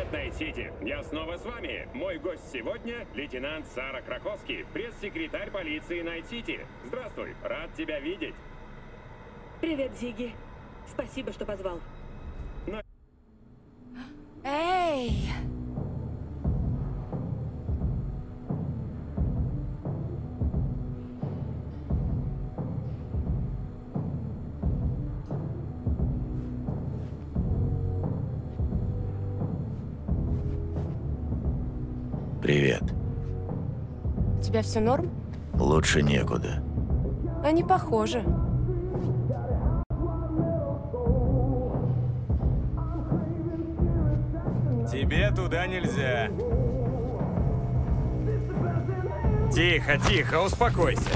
Привет, Найт-Сити! Я снова с вами. Мой гость сегодня — лейтенант Сара Краковский, пресс-секретарь полиции Найт-Сити. Здравствуй, рад тебя видеть. Привет, Зигги. Спасибо, что позвал. Эй! Привет. У тебя все норм? Лучше некуда. Они похожи. Тебе туда нельзя. Тихо, тихо, успокойся.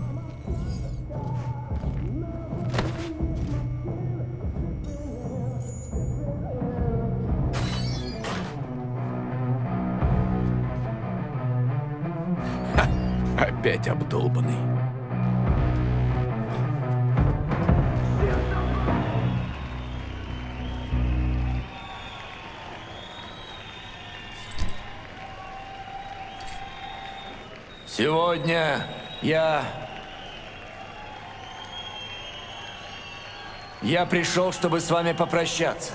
Опять обдолбанный. Сегодня я пришел, чтобы с вами попрощаться.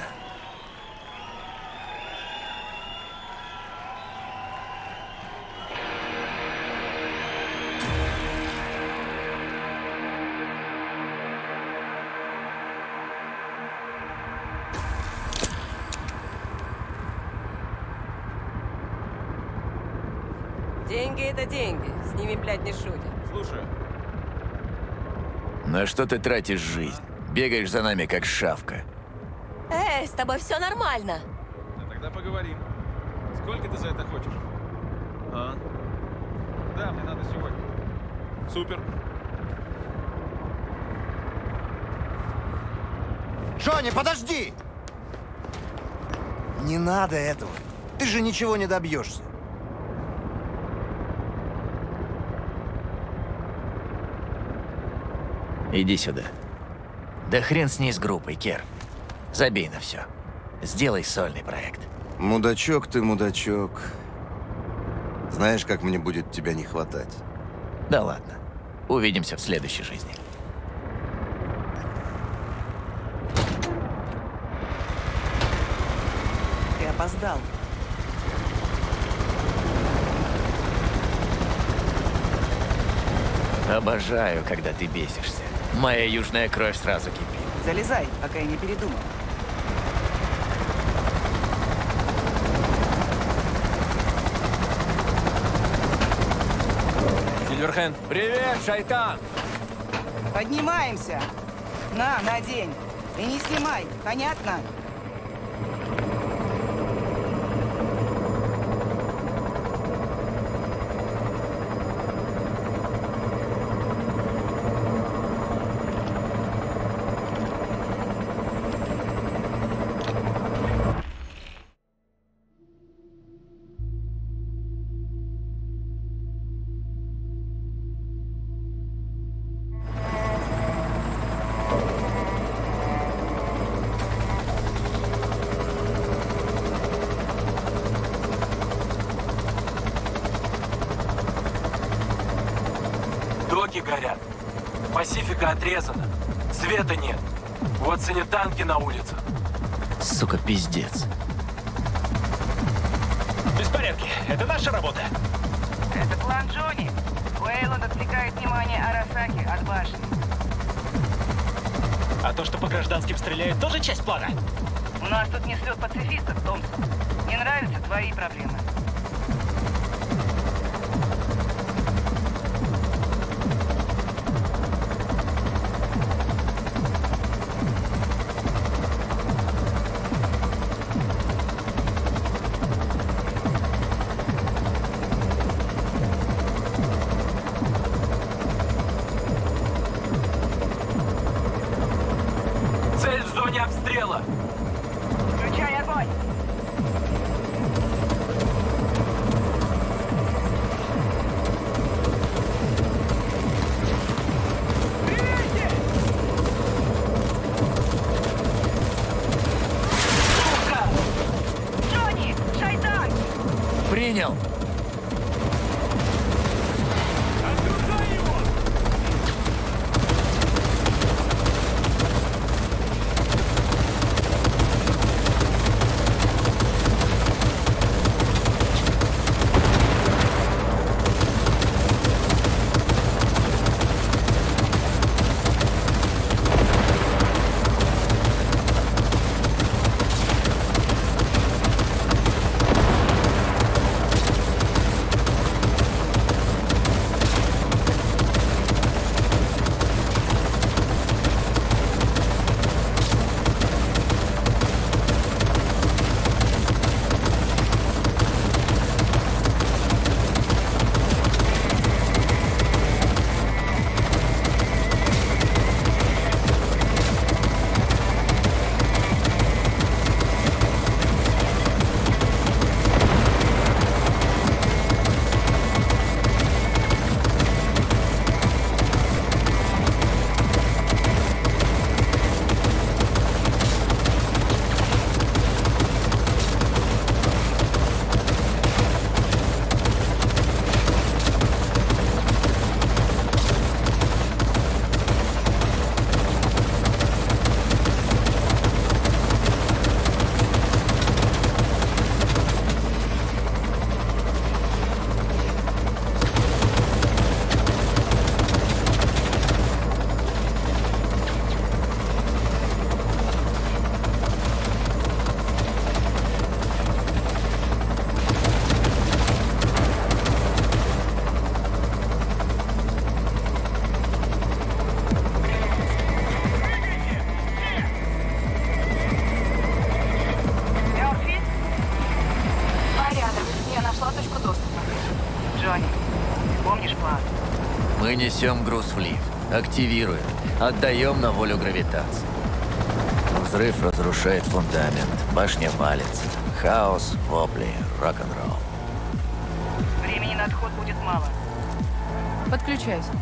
Деньги — это деньги. С ними, блядь, не шутят. Слушай. На что ты тратишь жизнь? Бегаешь за нами, как шавка. Эй, с тобой все нормально. Да тогда поговорим. Сколько ты за это хочешь? А? Да, мне надо сегодня. Супер. Джонни, подожди! Не надо этого. Ты же ничего не добьешься. Иди сюда. Да хрен с ней с группой, Кер. Забей на все. Сделай сольный проект. Мудачок ты, мудачок. Знаешь, как мне будет тебя не хватать? Да ладно. Увидимся в следующей жизни. Ты опоздал. Обожаю, когда ты бесишься. Моя южная кровь сразу кипит. Залезай, пока я не передумал. Сильверхенд. Привет, шайтан! Поднимаемся. Надень. И не снимай, понятно? Доки горят. Пасифика отрезана. Света нет. Вот санитанки на улицах. Сука, пиздец. Беспорядки. Это наша работа. Это план Джонни. Уэйланд отвлекает внимание Арасаки от башни. А то, что по гражданским стреляют, тоже часть плана? У нас тут не слет пацифистов, Томпсон. Не нравятся твои проблемы. Цель в зоне обстрела. Включай огонь! Джонни! Принял. Джонни, помнишь план? Мы несем груз в лифт, активируем, отдаем на волю гравитации. Взрыв разрушает фундамент, башня валится. Хаос, вопли, рок-н-ролл. Времени на отход будет мало. Подключайся.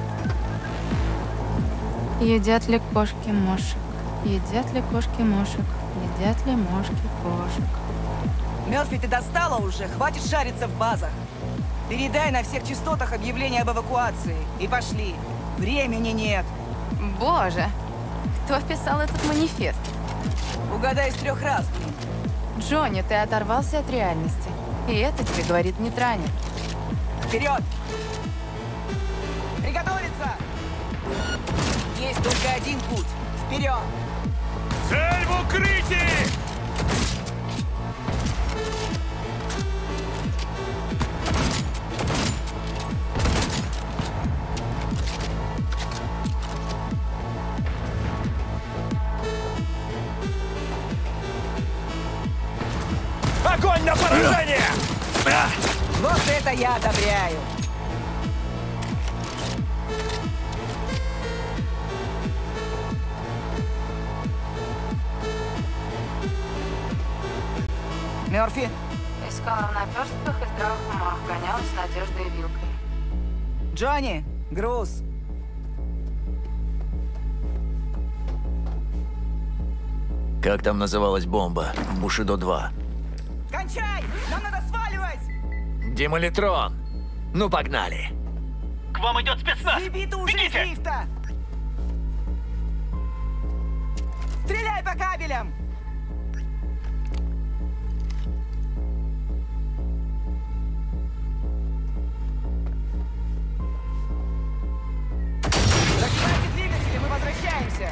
Едят ли кошки мошек? Едят ли кошки мошек? Едят ли мошки кошек? Мёрфи, ты достала уже? Хватит шариться в базах. Передай на всех частотах объявление об эвакуации. И пошли. Времени нет. Боже, кто писал этот манифест? Угадай с 3 раз, блин. Джонни, ты оторвался от реальности. И это тебе говорит нейтрален. Вперед! Приготовиться! Есть только один путь. Вперед! Цель в укрытии! Огонь на поражение! Вот это я одобряю! Мёрфи? Искала в наперстках и здравых умах, гонялась с надеждой и вилкой. Джонни, груз. Как там называлась бомба в Бушидо-2? Кончай! Нам надо сваливать! Демолитрон! Ну, погнали! К вам идет спецназ! Съеби ты уже из Бегите! лифта! Стреляй по кабелям! Закрывайте двигатели, мы возвращаемся!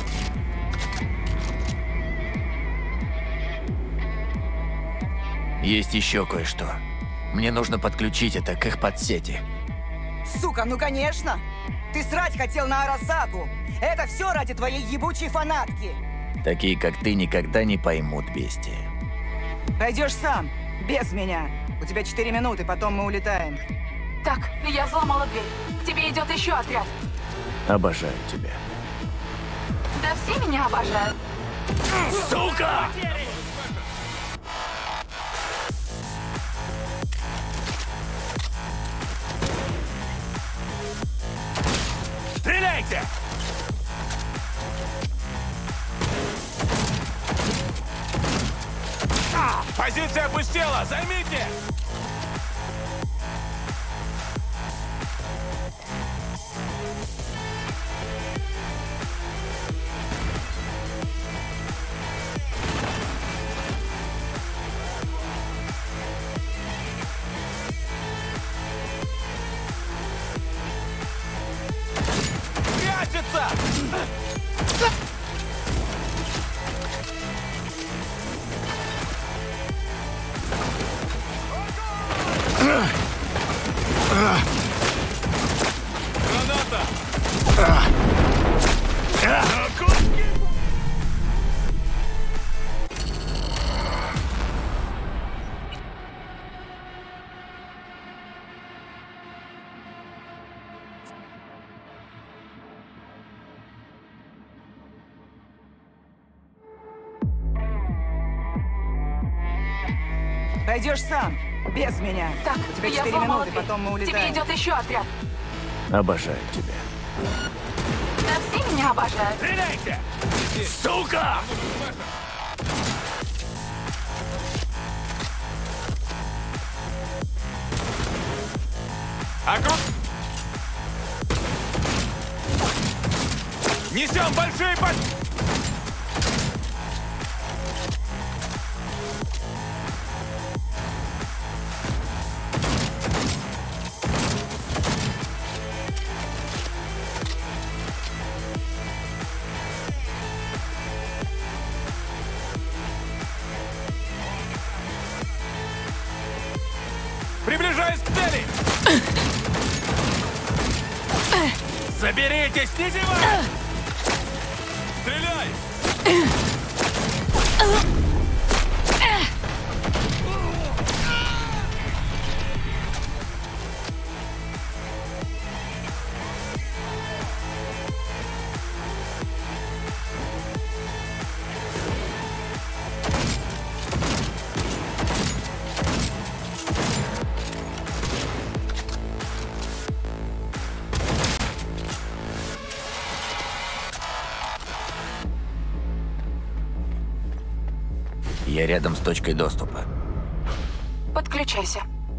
Есть еще кое-что. Мне нужно подключить это к их подсети. Сука, ну конечно! Ты срать хотел на Арасаку! Это все ради твоей ебучей фанатки! Такие, как ты, никогда не поймут бестия. Пойдешь сам, без меня. У тебя 4 минуты, потом мы улетаем. Так, я взломала дверь. К тебе идет еще отряд. Обожаю тебя. Да все меня обожают. Сука! Стреляйте! Позиция опустела! Займите! Дойдешь сам, без меня. Так, у тебя я 4 сломала минуты, дверь. потом мы улетаем. Тебе идет еще отряд. Обожаю тебя. Да все меня обожают. Стреляйте! Сука! Несем большие по... Приближаюсь к цели! Заберитесь, не зевай! Стреляй! Я рядом с точкой доступа. Подключайся.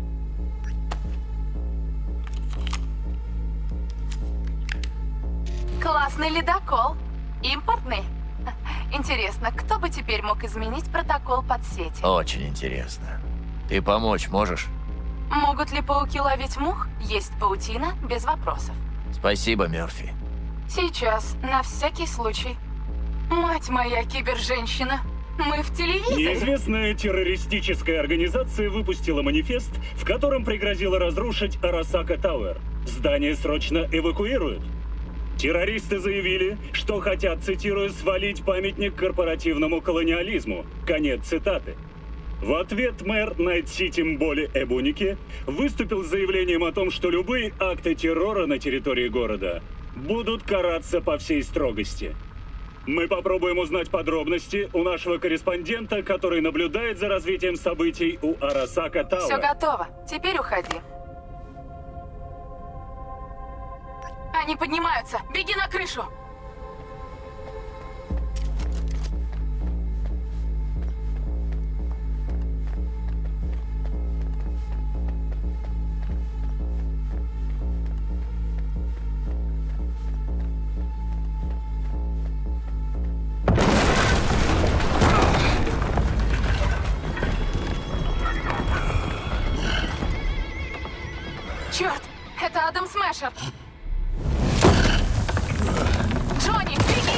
Классный ледокол. Импортный. Интересно, кто бы теперь мог изменить протокол подсети? Очень интересно. Ты помочь можешь? Могут ли пауки ловить мух? Есть паутина, без вопросов. Спасибо, Мерфи. Сейчас, на всякий случай. Мать моя, киберженщина. Мы в телевизоре. Неизвестная террористическая организация выпустила манифест, в котором пригрозила разрушить Арасака Тауэр. Здание срочно эвакуируют. Террористы заявили, что хотят, цитирую, «свалить памятник корпоративному колониализму». Конец цитаты. В ответ мэр Найт-Сити Мболи Эбуники выступил с заявлением о том, что любые акты террора на территории города будут караться по всей строгости. Мы попробуем узнать подробности у нашего корреспондента, который наблюдает за развитием событий у Арасака Тауэр. Все готово. Теперь уходи. Они поднимаются. Беги на крышу. Черт! Это Адам Смешер! Джонни, беги!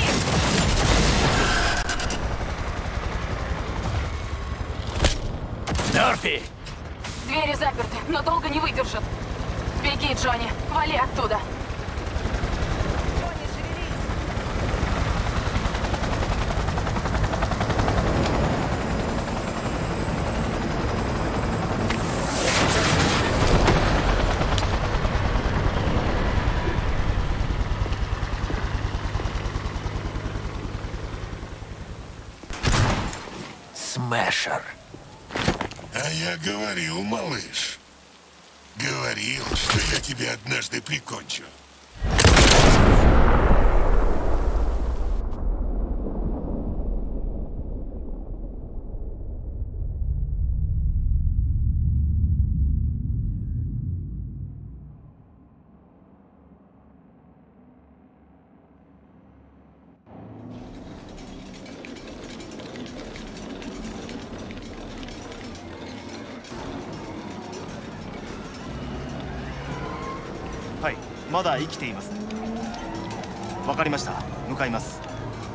Мерфи! Двери заперты, но долго не выдержат. Беги, Джонни, вали оттуда. Смешер. А я говорил, малыш. Говорил, что я тебя однажды прикончу. はい、まだ生きています。わかりました。向かいます。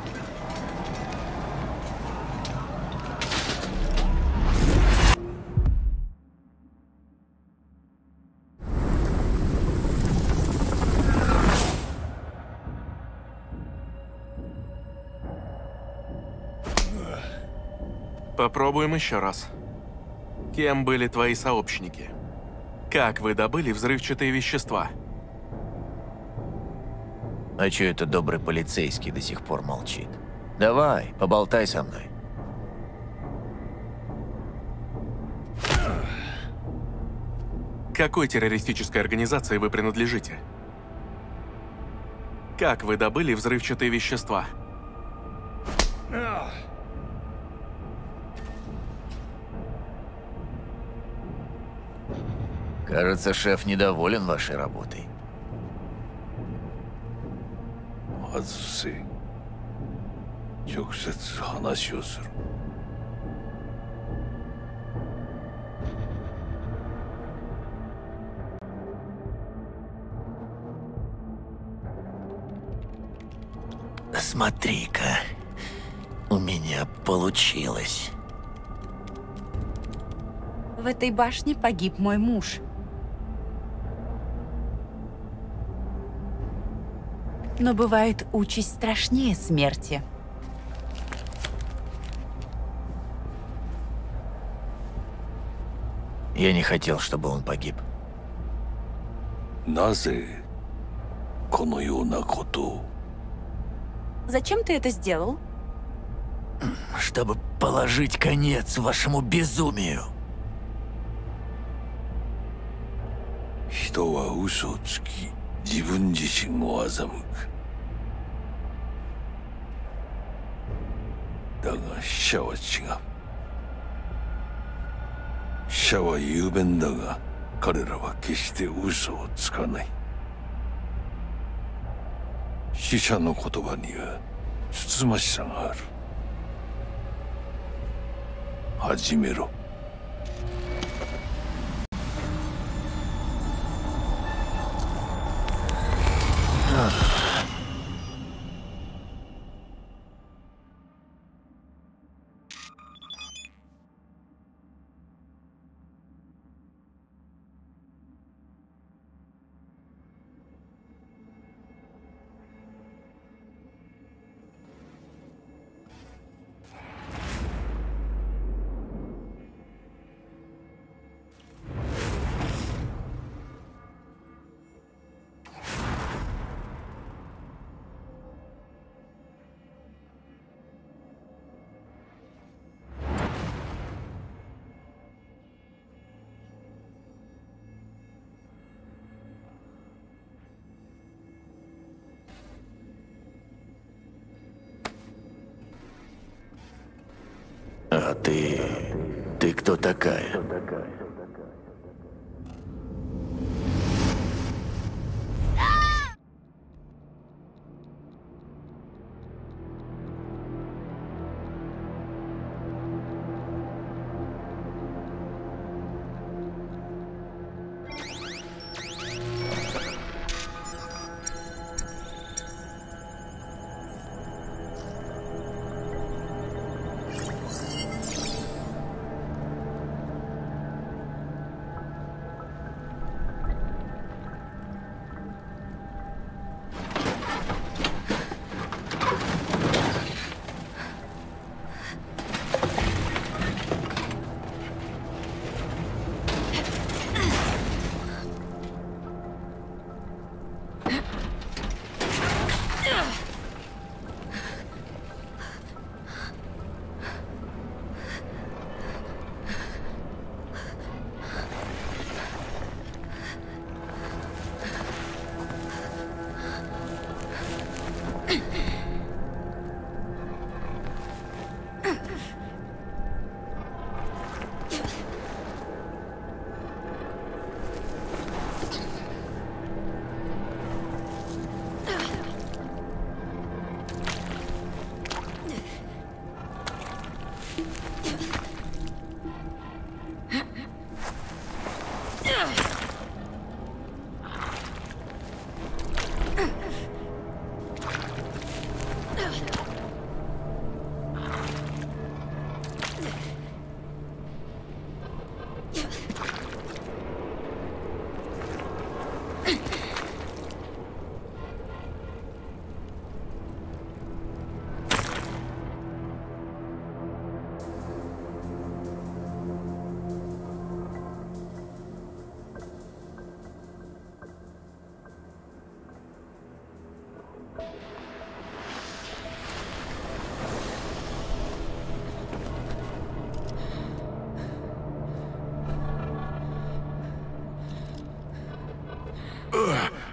Попробуем еще раз. Кем были твои сообщники? Как вы добыли взрывчатые вещества? А чё это добрый полицейский до сих пор молчит? Давай, поболтай со мной. какой террористической организации вы принадлежите? Как вы добыли взрывчатые вещества? Кажется, шеф недоволен вашей работой. Смотри-ка, у меня получилось. В этой башне погиб мой муж. Но бывает участь страшнее смерти. Я не хотел, чтобы он погиб. Зачем ты это сделал? Чтобы положить конец вашему безумию. А ты кто такая?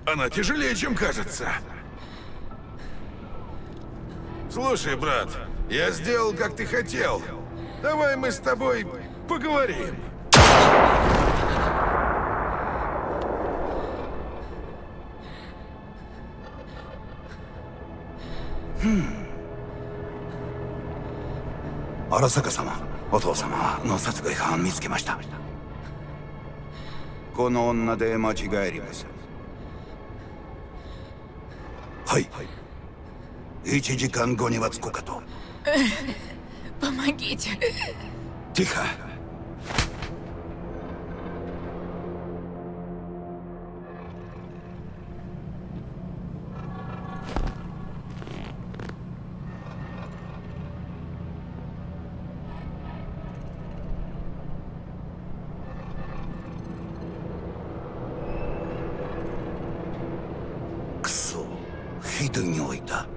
Она тяжелее, чем кажется. Слушай, брат, я сделал, как ты хотел. Давай мы с тобой поговорим. Arasaka-sama, お父様の殺害犯見つけました。この女で間違いありません。はい。1時間後には着くかと。 Помогите. Тихо. Ксо, ひどい匂いだ。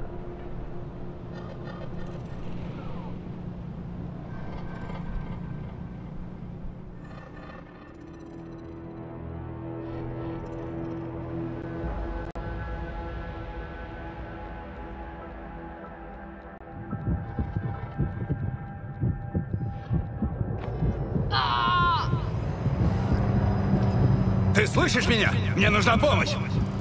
Ты слышишь меня? Мне нужна помощь!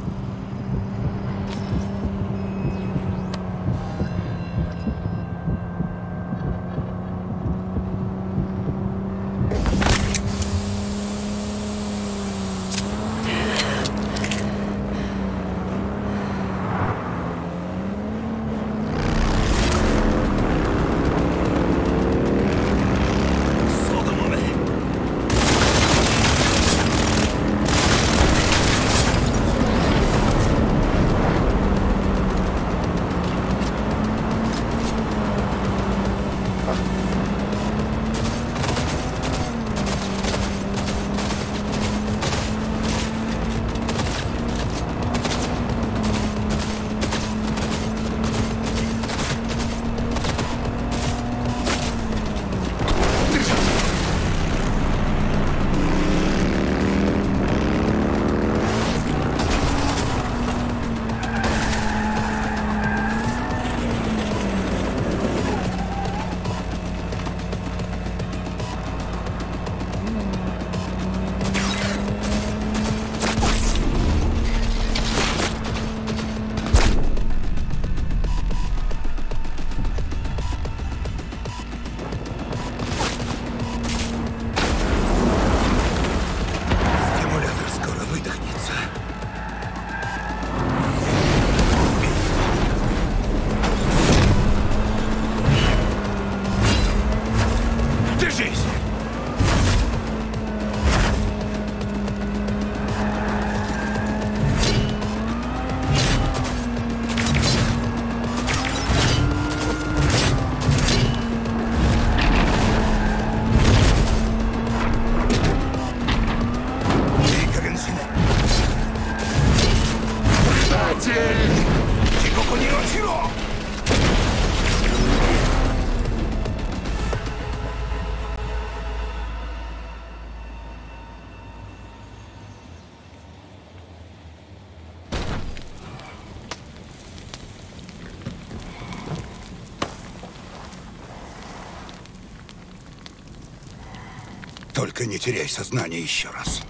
Только не теряй сознание еще раз.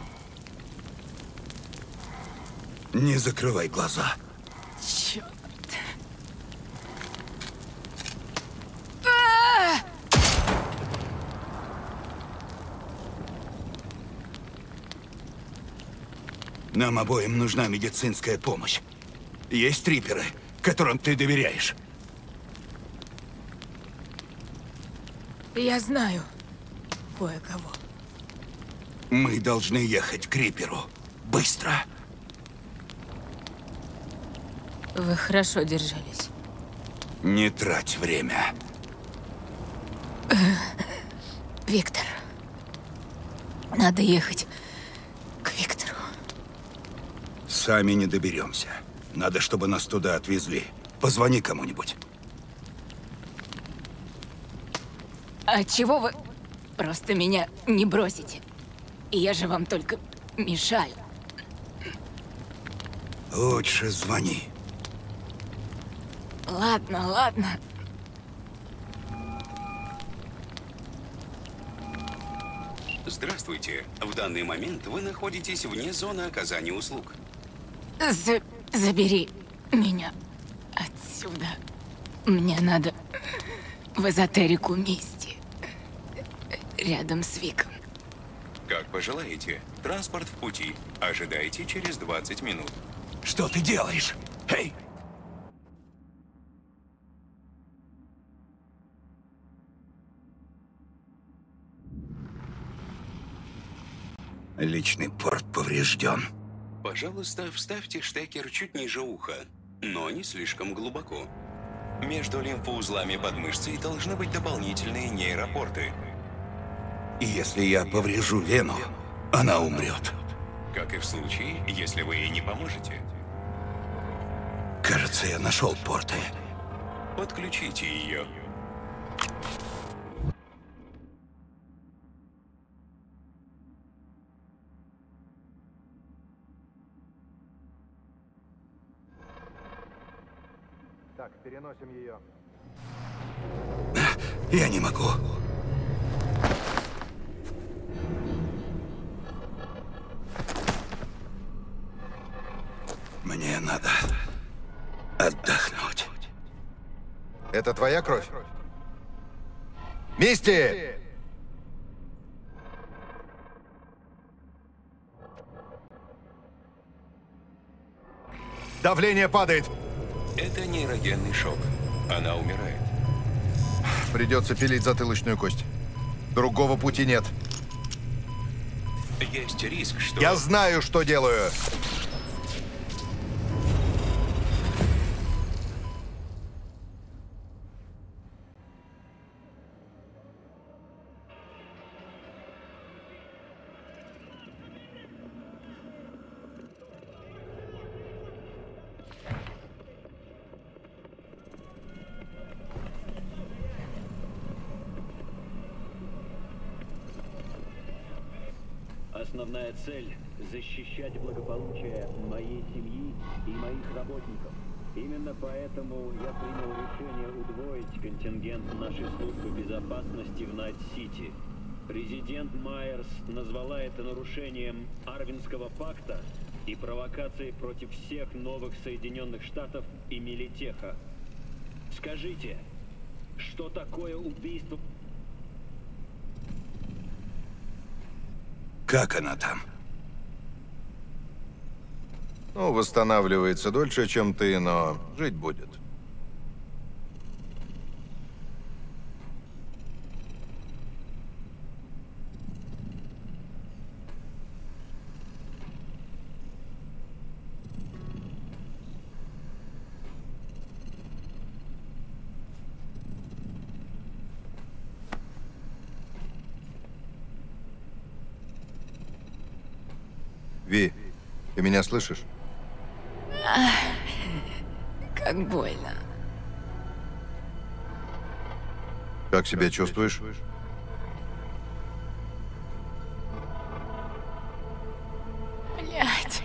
Не закрывай глаза. Черт. Нам обоим нужна медицинская помощь. Есть трипперы, которым ты доверяешь. Я знаю кое-кого. Мы должны ехать к Риперу. Быстро. Вы хорошо держались. Не трать время. Виктор. Надо ехать к Виктору. Сами не доберемся. Надо, чтобы нас туда отвезли. Позвони кому-нибудь. А чего вы просто меня не бросите? Я же вам только мешаю. Лучше звони. Ладно, ладно. Здравствуйте. В данный момент вы находитесь вне зоны оказания услуг. Забери меня отсюда. Мне надо в эзотерику мисти. Рядом с Виком. Как пожелаете. Транспорт в пути. Ожидайте через 20 минут. Что ты делаешь? Эй! Личный порт поврежден. Пожалуйста, вставьте штекер чуть ниже уха, но не слишком глубоко. Между лимфоузлами под мышцей должны быть дополнительные нейропорты. И если я поврежу вену, она умрет. Как и в случае, если вы ей не поможете. Кажется, я нашел порты. Подключите ее. Так, переносим ее. Я не могу. Мне надо отдохнуть. Это твоя кровь? Мисти! Давление падает. Это нейрогенный шок. Она умирает. Придется пилить затылочную кость. Другого пути нет. Есть риск, что... Я знаю, что делаю. Основная цель – защищать благополучие моей семьи и моих работников. Именно поэтому я принял решение удвоить контингент нашей службы безопасности в Найт-Сити. Президент Майерс назвала это нарушением Арвинского пакта и провокацией против всех новых Соединенных Штатов и Милитеха. Скажите, что такое убийство? Как она там? Ну, восстанавливается дольше, чем ты, но жить будет. Ви, ты меня слышишь? Как больно. Как себя чувствуешь? Блядь.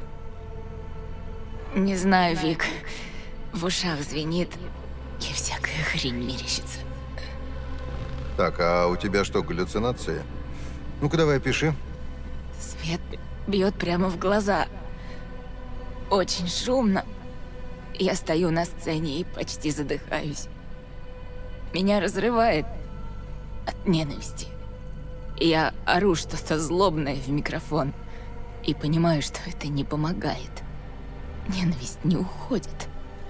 Не знаю, Вик. В ушах звенит, и всякая хрень мерещится. Так, а у тебя что, галлюцинации? Ну-ка, давай, пиши. Свет бьет прямо в глаза. Очень шумно. Я стою на сцене и почти задыхаюсь. Меня разрывает от ненависти. Я ору что-то злобное в микрофон и понимаю, что это не помогает. Ненависть не уходит.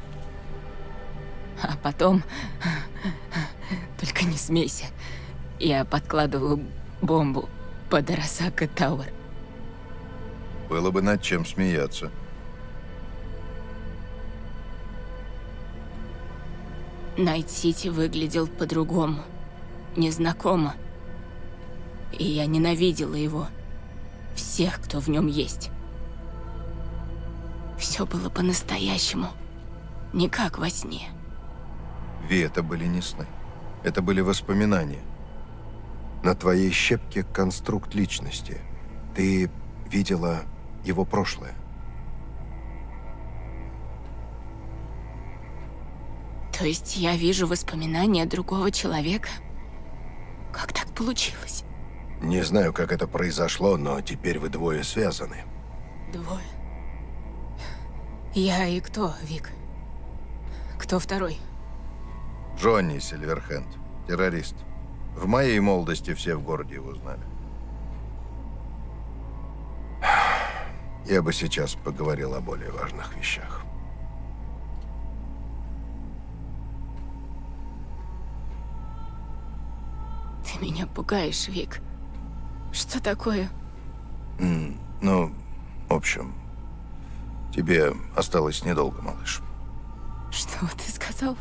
А потом... Только не смейся. Я подкладываю бомбу под Арасака Тауэр. Было бы над чем смеяться. Найт-Сити выглядел по-другому. Незнакомо. И я ненавидела его. Всех, кто в нем есть. Все было по-настоящему. Не как во сне. Ви, это были не сны. Это были воспоминания. На твоей щепке конструкт личности. Ты видела его прошлое. То есть я вижу воспоминания другого человека? Как так получилось? Не знаю, как это произошло, но теперь вы двое связаны. Двое? Я и кто, Вик? Кто второй? Джонни Сильверхенд, террорист. В моей молодости все в городе его знали. Я бы сейчас поговорил о более важных вещах. Ты меня пугаешь, Вик. Что такое? Ну, в общем, тебе осталось недолго, малыш. Что ты сказал?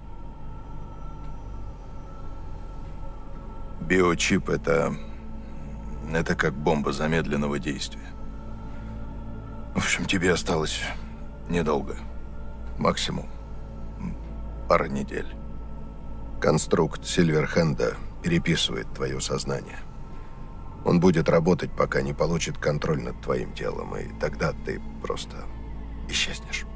Биочип — это как бомба замедленного действия. В общем, тебе осталось недолго. Максимум пара недель. Конструкт Сильверхенда переписывает твое сознание. Он будет работать, пока не получит контроль над твоим телом, и тогда ты просто исчезнешь.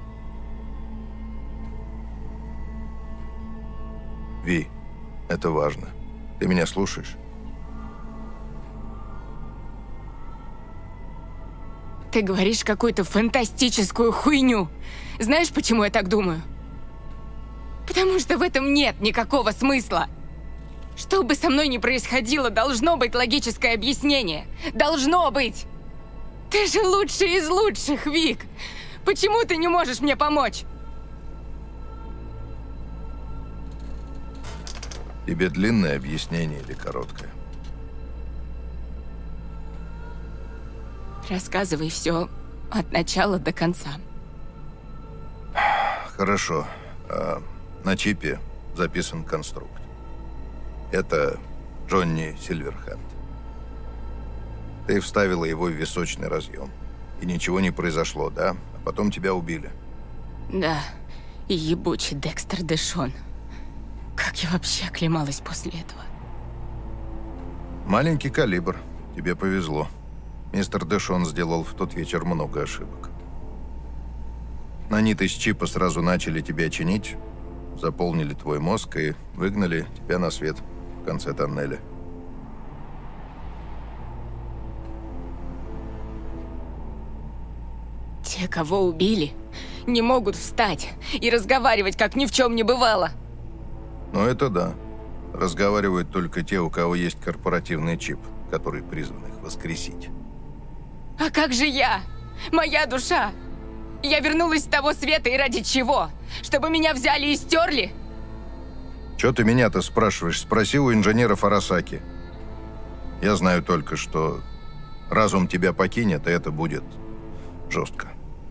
Ви, это важно. Ты меня слушаешь? Ты говоришь какую-то фантастическую хуйню. Знаешь, почему я так думаю? Потому что в этом нет никакого смысла. Что бы со мной ни происходило, должно быть логическое объяснение. Должно быть! Ты же лучший из лучших, Вик! Почему ты не можешь мне помочь? Тебе длинное объяснение или короткое? Рассказывай все от начала до конца. Хорошо. На чипе записан конструкт. Это Джонни Сильверхенд. Ты вставила его в височный разъем. И ничего не произошло, да? А потом тебя убили. Да, и ебучий Декстер Дэшон. Как я вообще оклемалась после этого? Маленький калибр. Тебе повезло. Мистер Дэшон сделал в тот вечер много ошибок. Наниты с чипа сразу начали тебя чинить, заполнили твой мозг и выгнали тебя на свет в конце тоннеля. Те, кого убили, не могут встать и разговаривать, как ни в чем не бывало. Ну это да. Разговаривают только те, у кого есть корпоративный чип, который призван их воскресить. А как же я? Моя душа? Я вернулась с того света и ради чего? Чтобы меня взяли и стерли? Чё ты меня-то спрашиваешь? Спроси у инженеров Арасаки. Я знаю только, что разум тебя покинет, и это будет жестко.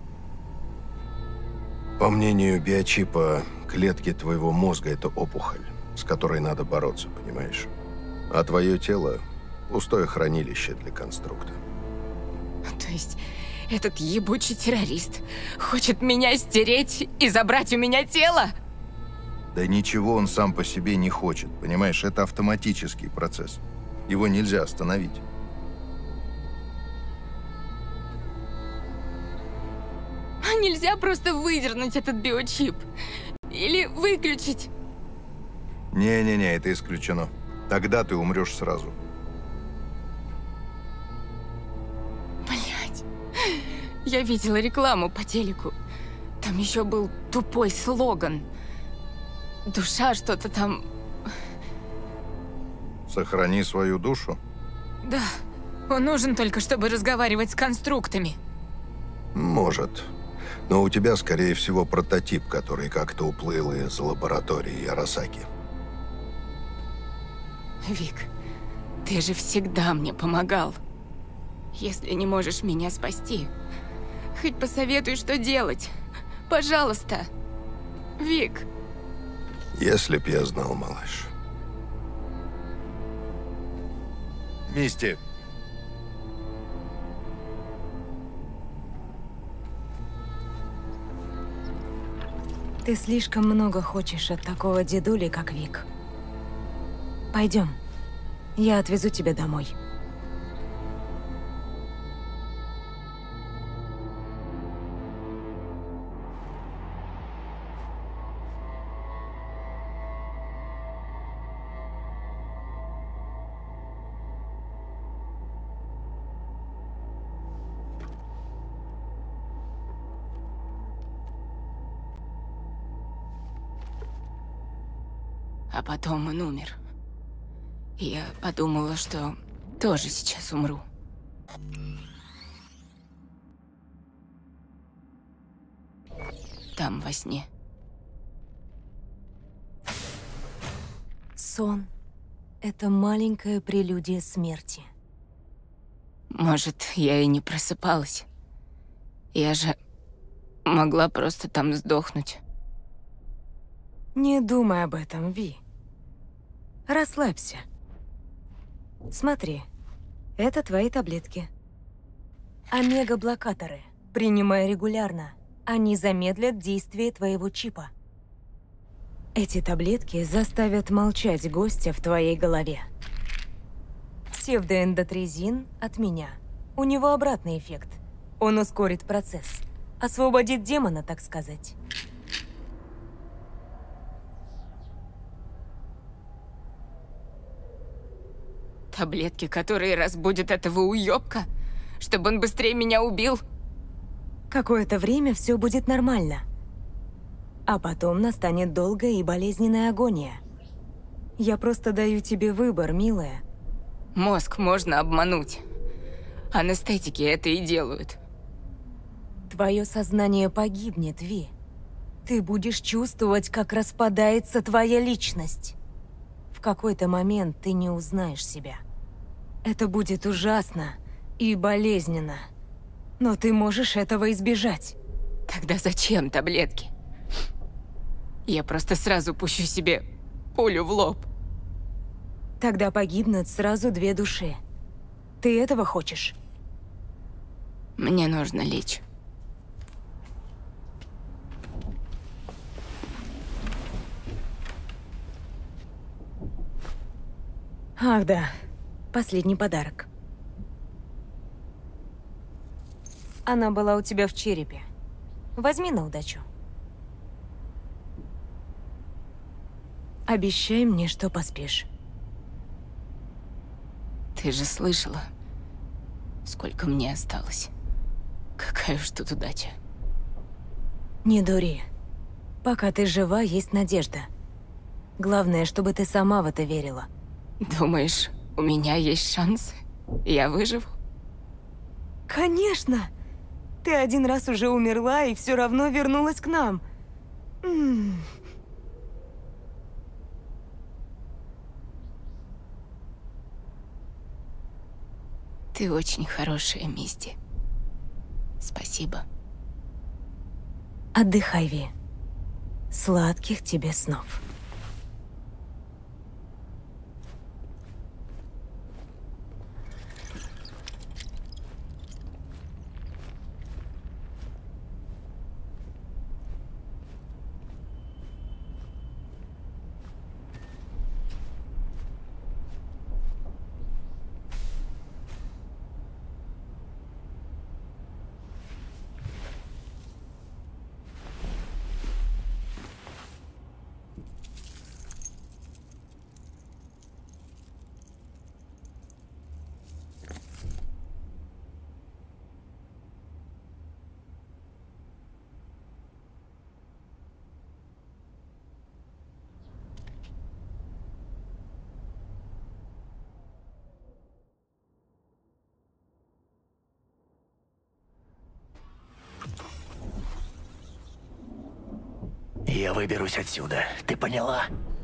По мнению биочипа, клетки твоего мозга — это опухоль, с которой надо бороться, понимаешь? А твое тело — пустое хранилище для конструкта. То есть этот ебучий террорист хочет меня стереть и забрать у меня тело? Да ничего он сам по себе не хочет, понимаешь? Это автоматический процесс. Его нельзя остановить. А нельзя просто выдернуть этот биочип? Или выключить? Не-не-не, это исключено. Тогда ты умрешь сразу. Блять. Я видела рекламу по телеку. Там еще был тупой слоган. Душа что-то там... Сохрани свою душу? Да. Он нужен только, чтобы разговаривать с конструктами. Может. Но у тебя, скорее всего, прототип, который как-то уплыл из лаборатории Арасаки. Вик, ты же всегда мне помогал. Если не можешь меня спасти, хоть посоветуй, что делать. Пожалуйста. Вик. Если б я знал, малыш. Мисти. Ты слишком много хочешь от такого дедули, как Вик. Пойдем. Я отвезу тебя домой. А потом он умер. И я подумала, что тоже сейчас умру. Там, во сне. Сон — это маленькая прелюдия смерти. Может, я и не просыпалась. Я же могла просто там сдохнуть. Не думай об этом, Ви. Расслабься. Смотри, это твои таблетки. Омега-блокаторы. Принимай регулярно. Они замедлят действие твоего чипа. Эти таблетки заставят молчать гостя в твоей голове. Псевдоэндотрезин от меня. У него обратный эффект. Он ускорит процесс. Освободит демона, так сказать. Таблетки, которые разбудят этого уёбка, чтобы он быстрее меня убил. Какое-то время все будет нормально. А потом настанет долгая и болезненная агония. Я просто даю тебе выбор, милая. Мозг можно обмануть. Анестетики это и делают. Твое сознание погибнет, Ви. Ты будешь чувствовать, как распадается твоя личность. В какой-то момент ты не узнаешь себя. Это будет ужасно и болезненно. Но ты можешь этого избежать. Тогда зачем таблетки? Я просто сразу пущу себе пулю в лоб. Тогда погибнут сразу 2 души. Ты этого хочешь? Мне нужно лечь. Ах да, последний подарок. Она была у тебя в черепе. Возьми на удачу. Обещай мне, что поспишь. Ты же слышала, сколько мне осталось. Какая уж тут удача. Не дури. Пока ты жива, есть надежда. Главное, чтобы ты сама в это верила. Думаешь, у меня есть шанс? Я выживу? Конечно! Ты один раз уже умерла и все равно вернулась к нам. Ты очень хорошая, Мисти. Спасибо. Отдыхай, Ви. Сладких тебе снов. Я выберусь отсюда, ты поняла?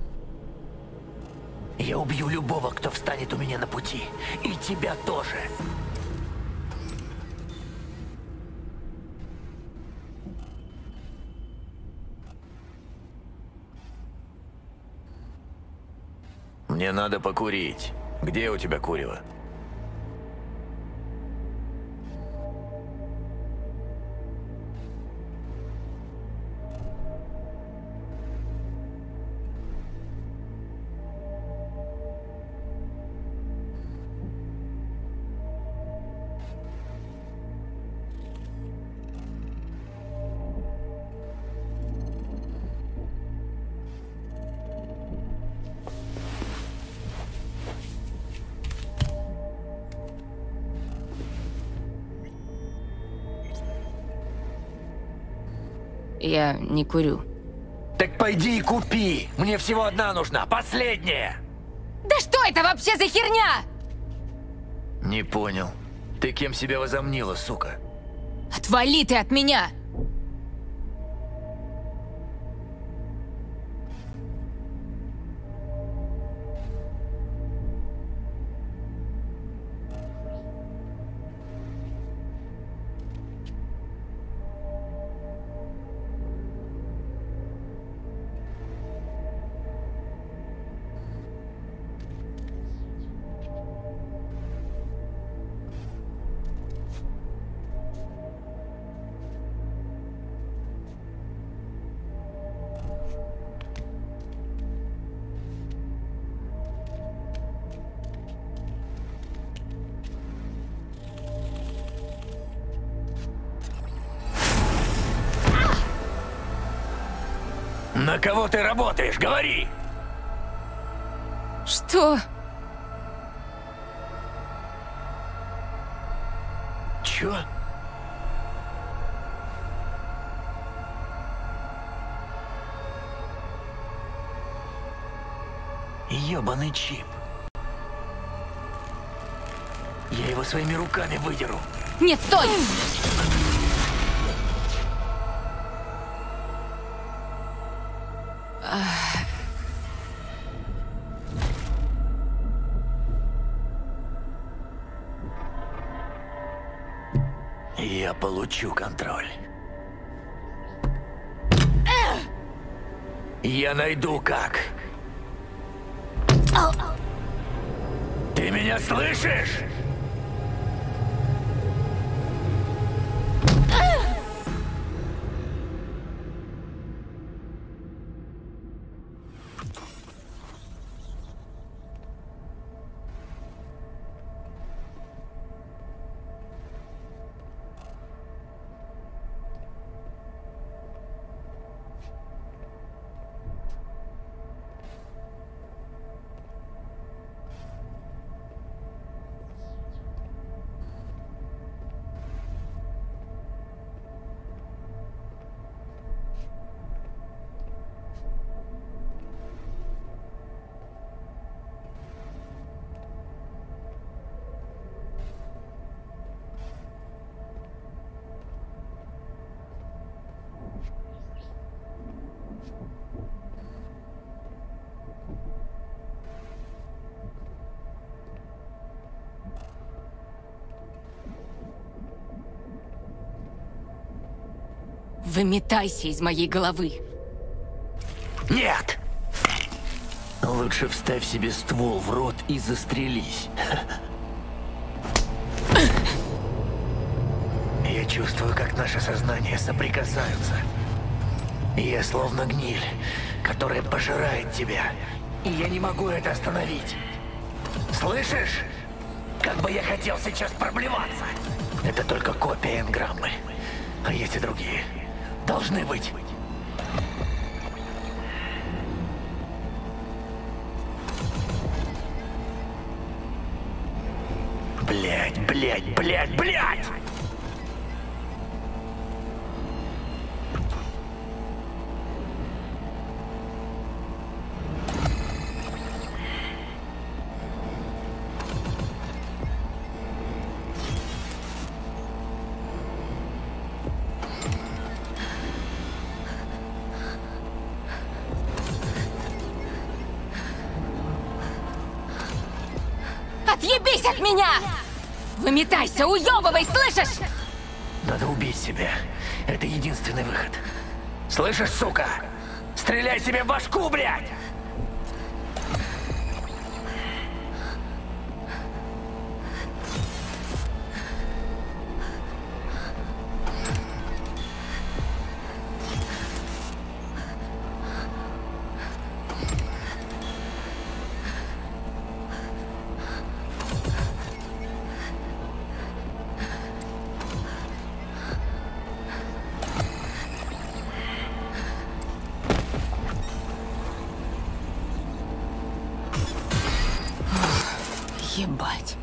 Я убью любого, кто встанет у меня на пути. И тебя тоже. Мне надо покурить. Где у тебя курево? Я не курю. Так пойди и купи. Мне всего одна нужна, последняя. Да что это вообще за херня? Не понял. Ты кем себя возомнила, сука? Отвали ты от меня! На кого ты работаешь? Говори! Что? Чё? Ёбаный чип. Я его своими руками выдеру. Нет, стой! Я получу контроль. Я найду как. Ты меня слышишь? Выметайся из моей головы. Нет! Лучше вставь себе ствол в рот и застрелись. Я чувствую, как наши сознания соприкасаются. Я словно гниль, которая пожирает тебя. И я не могу это остановить. Слышишь? Как бы я хотел сейчас проблеваться. Это только копия энграммы. А есть и другие. Должны быть. Блядь, блядь, блядь, блядь! Отъебись от меня! Выметайся, уёбывай, слышишь? Надо убить себя. Это единственный выход. Слышишь, сука? Стреляй себе в башку, блядь! Ебать.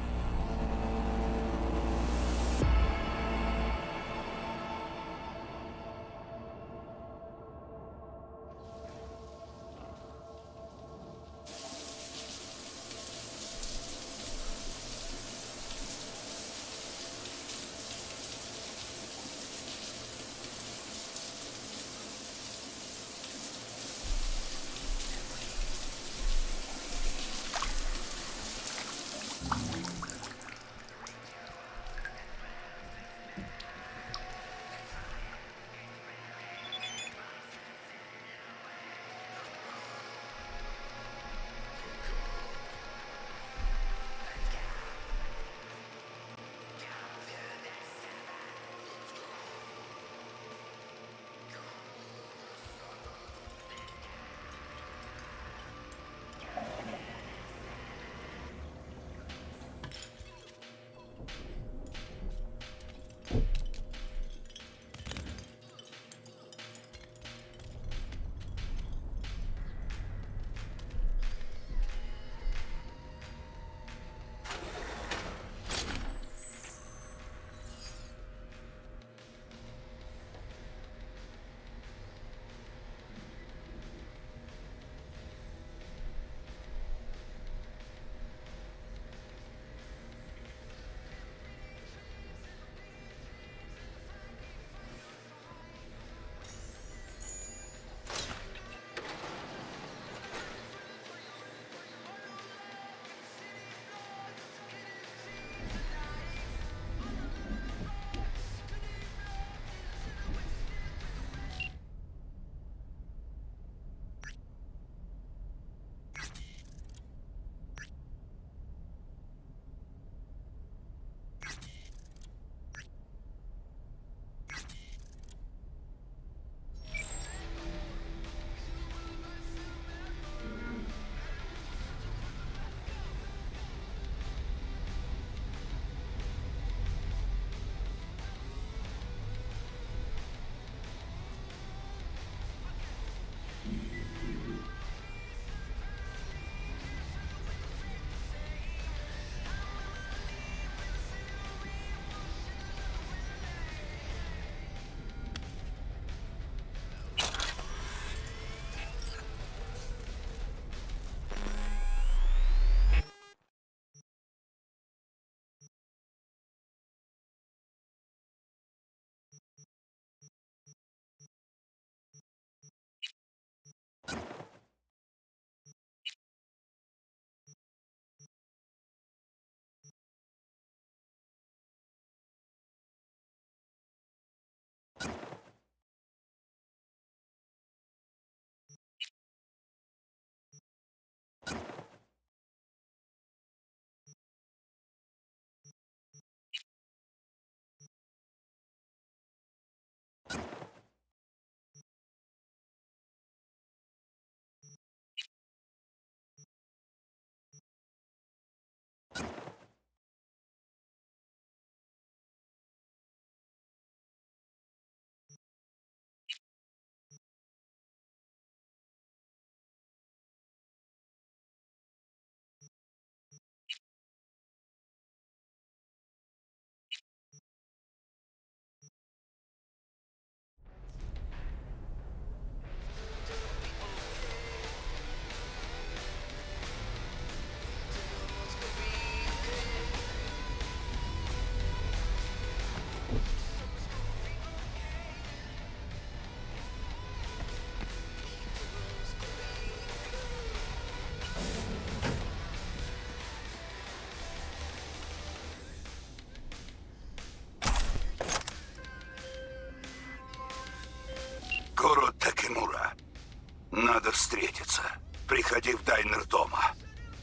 встретиться. Приходи в дайнер дома.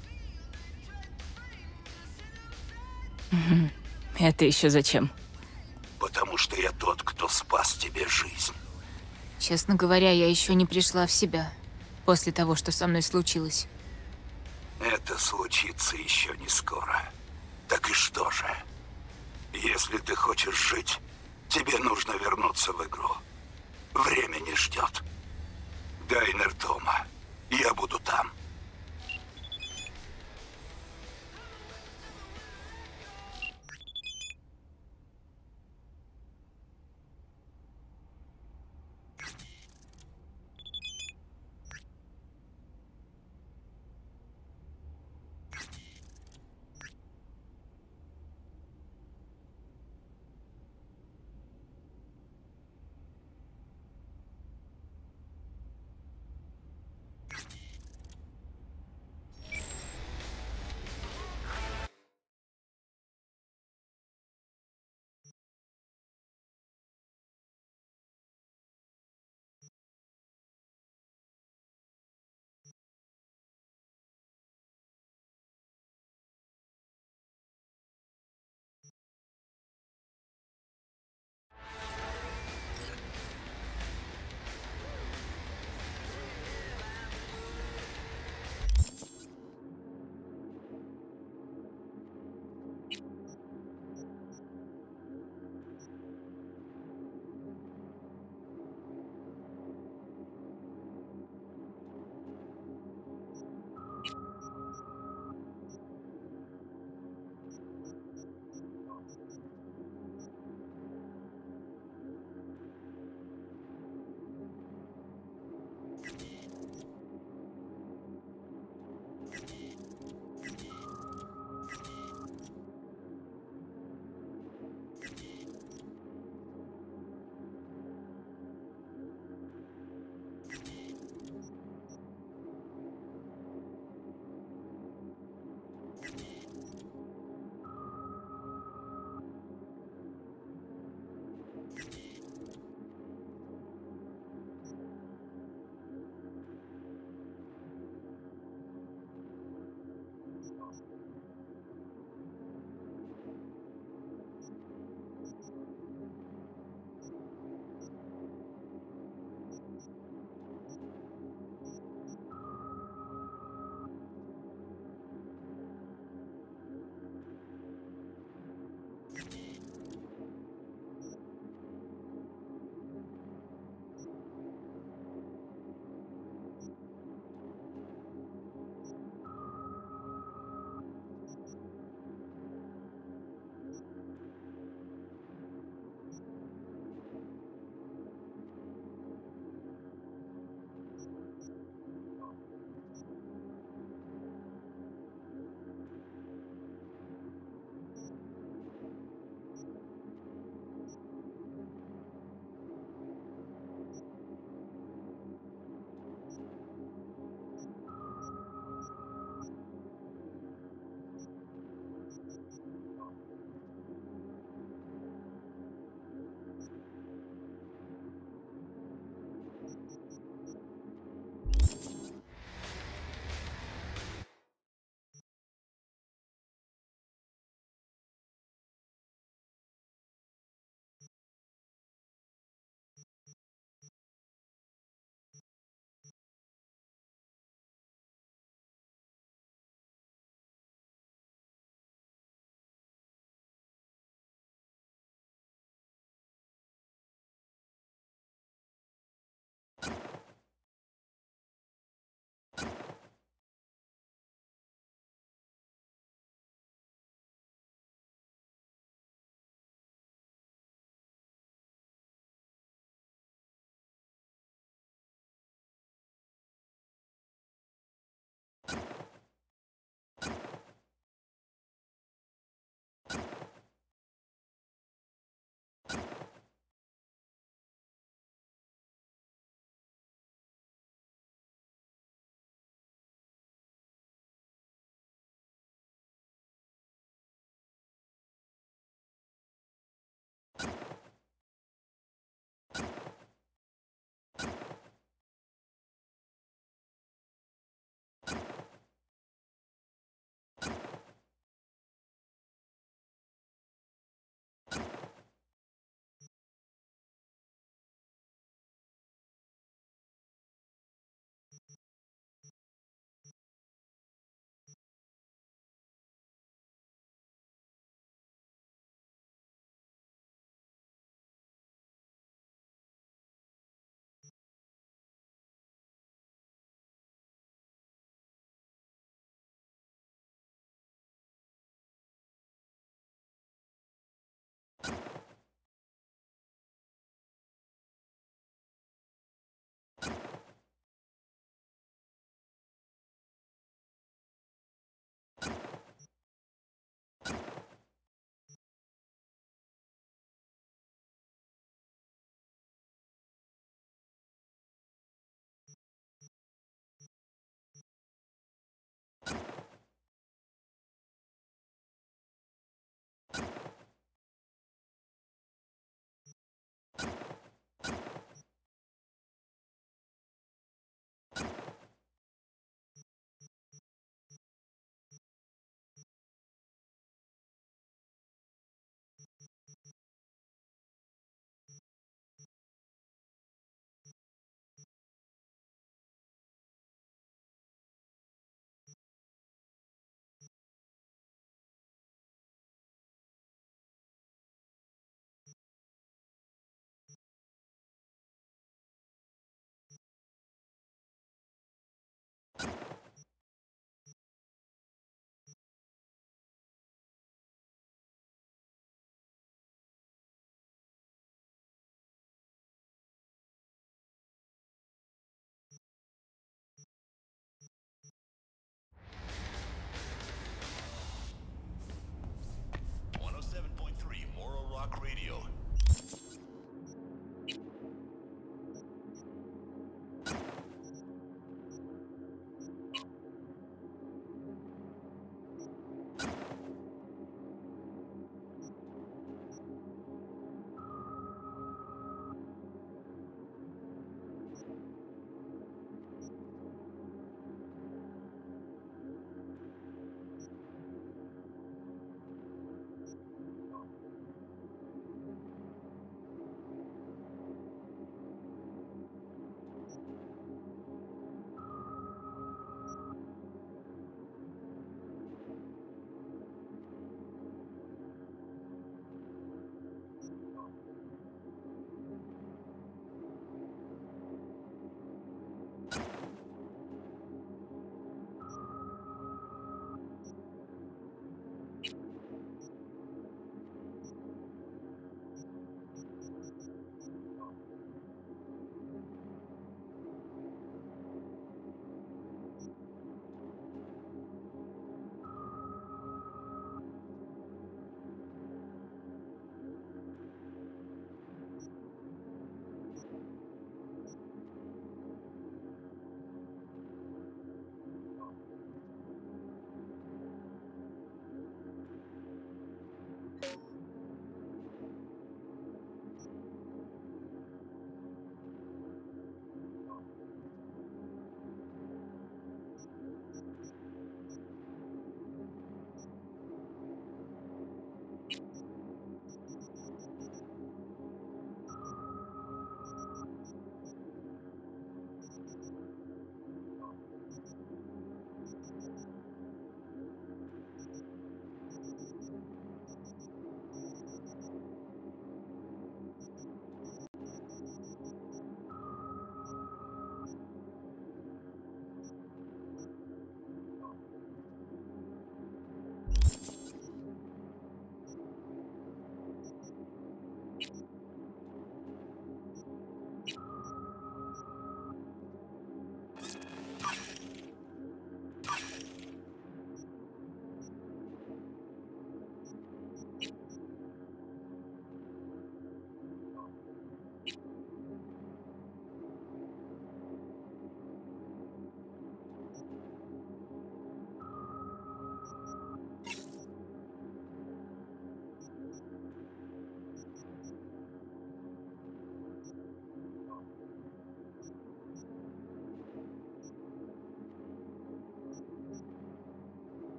Это еще зачем? Потому что я тот, кто спас тебе жизнь. Честно говоря, я еще не пришла в себя после того, что со мной случилось. Это случится еще не скоро. Так и что же? Если ты хочешь жить, тебе нужно вернуться в игру. Время не ждет. Дайнер дома. Я буду там.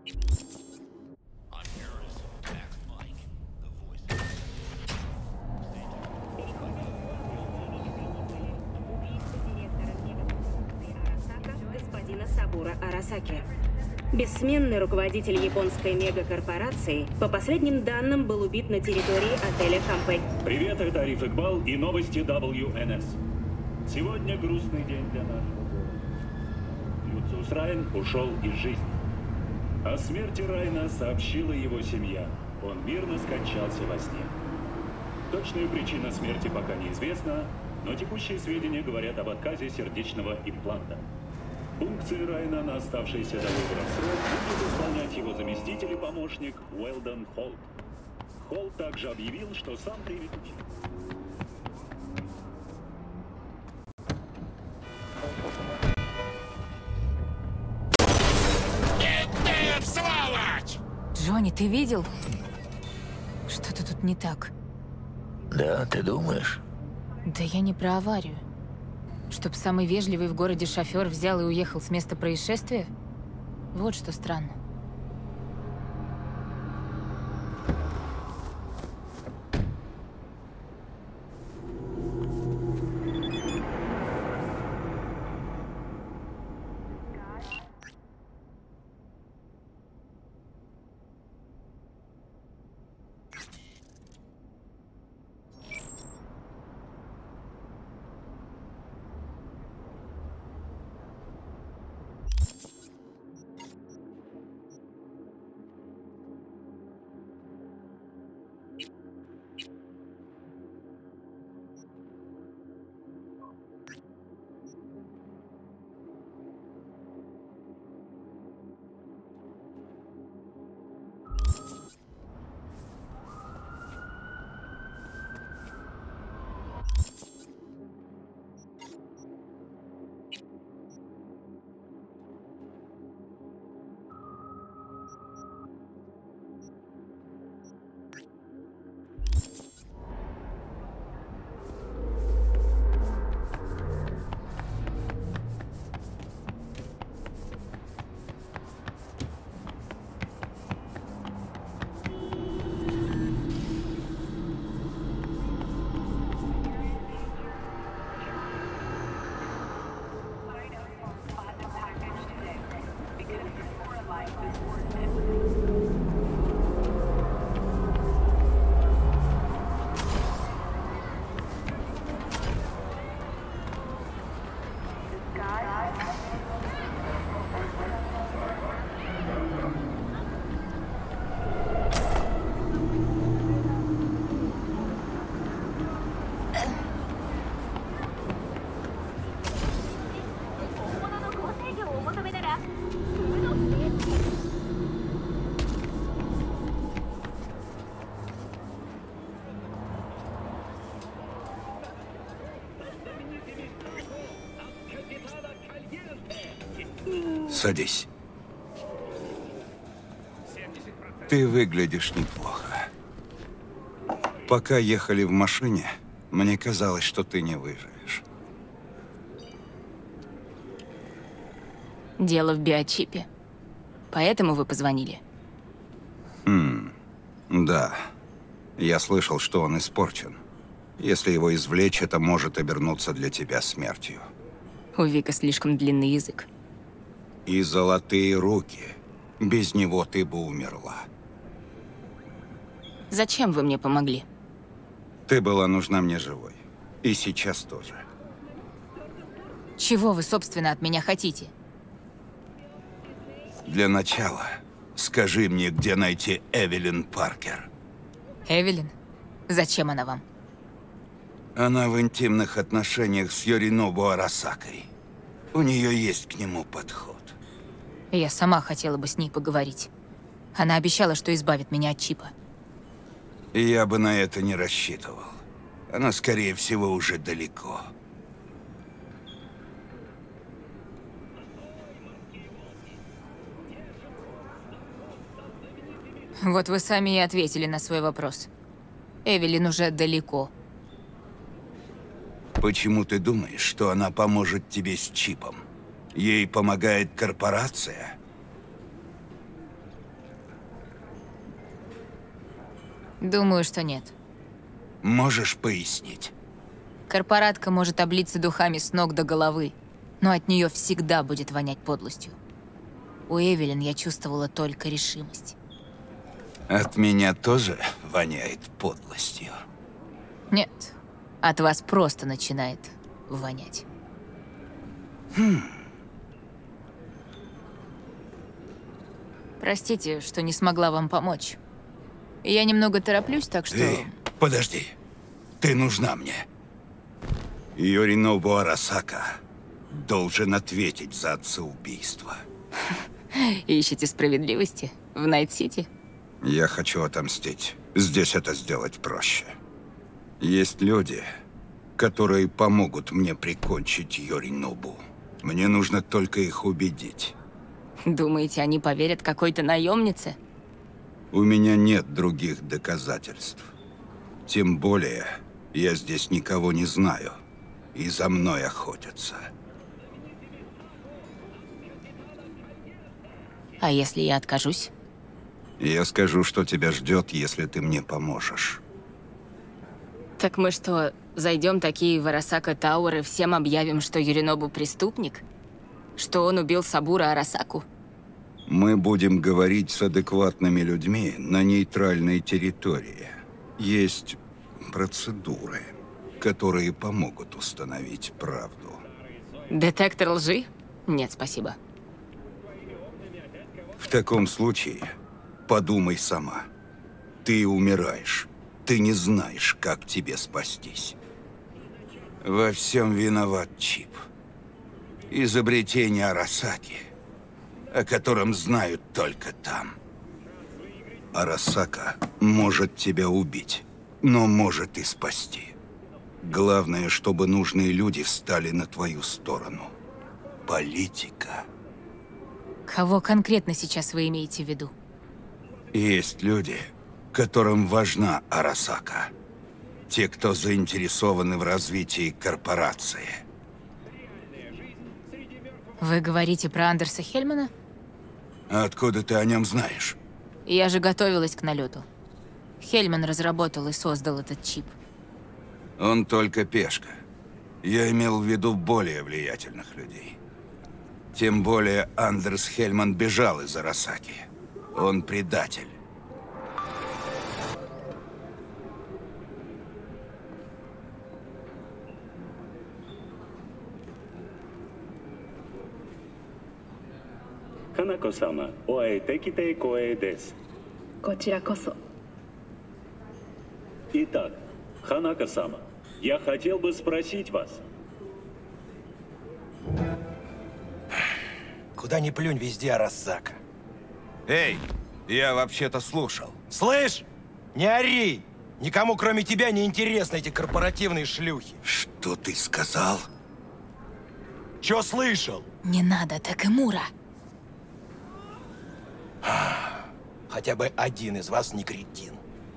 Господина Сабура Арасаки. Бессменный руководитель японской мегакорпорации, по последним данным, был убит на территории отеля Кампей. Привет, это Ариф Игбал и новости WNS. Сегодня грустный день для нашего города. Люциус Райн ушел из жизни. О смерти Райна сообщила его семья. Он мирно скончался во сне. Точная причина смерти пока неизвестна, но текущие сведения говорят об отказе сердечного импланта. Функции Райна на оставшийся до выбора срок будет исполнять его заместитель и помощник Уэлдон Холт. Холт также объявил, что сам примет участие. Джонни, ты видел? Что-то тут не так. Да, ты думаешь? Да я не про аварию. Чтоб самый вежливый в городе шофер взял и уехал с места происшествия? Вот что странно. Садись. Ты выглядишь неплохо. Пока ехали в машине, мне казалось, что ты не выживешь. Дело в биочипе. Поэтому вы позвонили? Да. Я слышал, что он испорчен. Если его извлечь, это может обернуться для тебя смертью. У Вика слишком длинный язык. И золотые руки. Без него ты бы умерла. Зачем вы мне помогли? Ты была нужна мне живой. И сейчас тоже. Чего вы, собственно, от меня хотите? Для начала, скажи мне, где найти Эвелин Паркер. Эвелин? Зачем она вам? Она в интимных отношениях с Йоринобу Арасакой. У нее есть к нему подход. Я сама хотела бы с ней поговорить. Она обещала, что избавит меня от чипа. И я бы на это не рассчитывал. Она, скорее всего, уже далеко. Вот вы сами и ответили на свой вопрос. Эвелин уже далеко. Почему ты думаешь, что она поможет тебе с чипом? Ей помогает корпорация? Думаю, что нет. Можешь пояснить? Корпоратка может облиться духами с ног до головы, но от нее всегда будет вонять подлостью. У Эвелин я чувствовала только решимость. От меня тоже воняет подлостью. Нет, от вас просто начинает вонять. Простите, что не смогла вам помочь. Я немного тороплюсь, так что... Подожди. Ты нужна мне. Yorinobu Arasaka должен ответить за отца-убийство. Ищете справедливости в Найт-Сити? Я хочу отомстить. Здесь это сделать проще. Есть люди, которые помогут мне прикончить Yorinobu. Мне нужно только их убедить. Думаете, они поверят какой-то наемнице? У меня нет других доказательств. Тем более, я здесь никого не знаю. И за мной охотятся. А если я откажусь? Я скажу, что тебя ждет, если ты мне поможешь. Так мы что, зайдем такие в Арасака Тауэр и всем объявим, что Yorinobu преступник? Что он убил Сабура Арасаку? Мы будем говорить с адекватными людьми на нейтральной территории. Есть процедуры, которые помогут установить правду. Детектор лжи? Нет, спасибо. В таком случае подумай сама. Ты умираешь. Ты не знаешь, как тебе спастись. Во всем виноват чип. Изобретение Арасаки, о котором знают только там. Арасака может тебя убить, но может и спасти. Главное, чтобы нужные люди встали на твою сторону. Политика. Кого конкретно сейчас вы имеете в виду? Есть люди, которым важна Арасака. Те, кто заинтересованы в развитии корпорации. Вы говорите про Андерса Хельмана? Откуда ты о нем знаешь? Я же готовилась к налету. Хельман разработал и создал этот чип. Он только пешка. Я имел в виду более влиятельных людей. Тем более Андерс Хельман бежал из Арасаки. Он предатель. Ханако-сама, оаэтеките коэ дес. Кочиракосо. Итак, Ханако-сама, я хотел бы спросить вас. Куда ни плюнь, везде Арасака. Эй, я вообще-то слушал. Слышь, не ори! Никому, кроме тебя, не интересны эти корпоративные шлюхи. Что ты сказал? Чё слышал? Не надо, Такэмура. Хотя бы один из вас не кретин.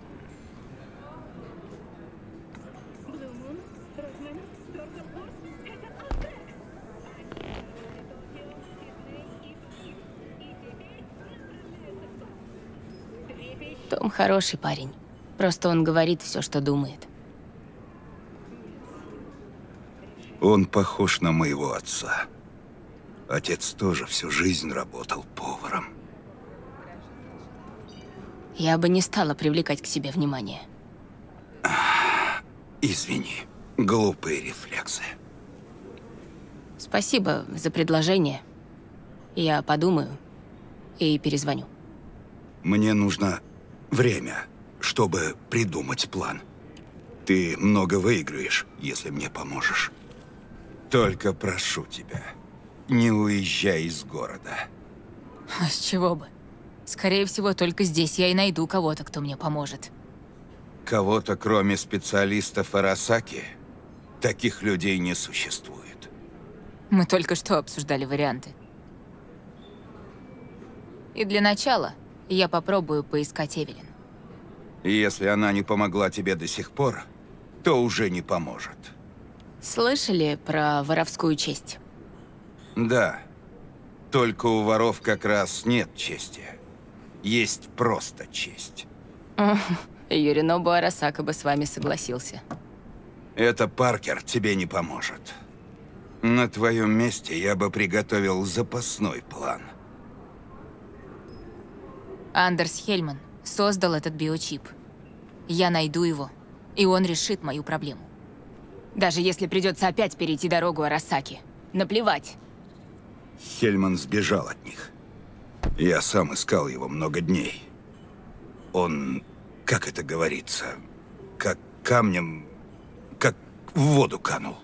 Том хороший парень. Просто он говорит все, что думает. Он похож на моего отца. Отец тоже всю жизнь работал поваром. Я бы не стала привлекать к себе внимание. Извини, глупые рефлексы. Спасибо за предложение. Я подумаю и перезвоню. Мне нужно время, чтобы придумать план. Ты много выиграешь, если мне поможешь. Только прошу тебя, не уезжай из города. А с чего бы? Скорее всего, только здесь я и найду кого-то, кто мне поможет. Кого-то, кроме специалистов Арасаки, таких людей не существует. Мы только что обсуждали варианты. И для начала я попробую поискать Эвелин. Если она не помогла тебе до сих пор, то уже не поможет. Слышали про воровскую честь? Да. Только у воров как раз нет чести. Есть просто честь. Юринобу Арасака бы с вами согласился. Это Паркер тебе не поможет. На твоем месте я бы приготовил запасной план. Андерс Хельман создал этот биочип. Я найду его, и он решит мою проблему. Даже если придется опять перейти дорогу Арасаки. Наплевать. Хельман сбежал от них. Я сам искал его много дней. Он, как это говорится, как камнем, как в воду канул.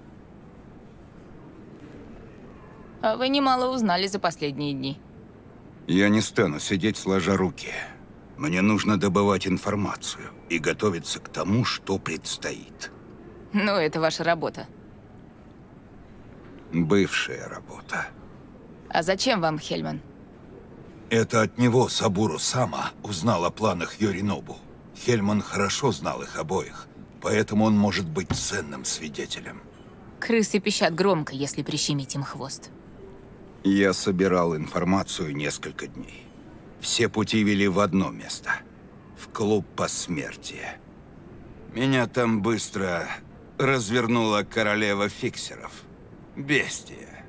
А вы немало узнали за последние дни. Я не стану сидеть сложа руки. Мне нужно добывать информацию и готовиться к тому, что предстоит. Ну, это ваша работа. Бывшая работа. А зачем вам Хельман? Это от него Сабуру Сама узнал о планах Юринобу. Хельман хорошо знал их обоих, поэтому он может быть ценным свидетелем. Крысы пищат громко, если прищемить им хвост. Я собирал информацию несколько дней. Все пути вели в одно место. В клуб посмертия. Меня там быстро развернула королева фиксеров. Бестия.